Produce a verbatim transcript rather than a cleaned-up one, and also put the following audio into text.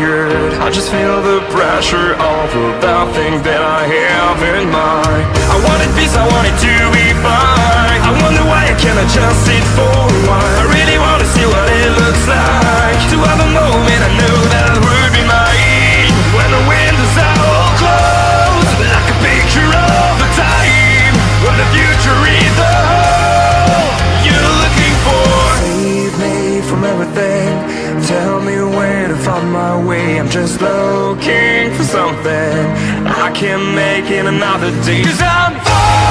tired. I just feel the pressure of the things that I have in mind. I wanted peace, I wanted to be fine. I wonder why I cannot just sit for a while. I really wanna see what it looks like, to have a moment I know that would be mine. When the windows are all closed, like a picture of a time when the future is the whole you're looking for. Save me from everything, tell me where to find my way. I'm just looking for something I can make in another day. 'Cause I'm falling.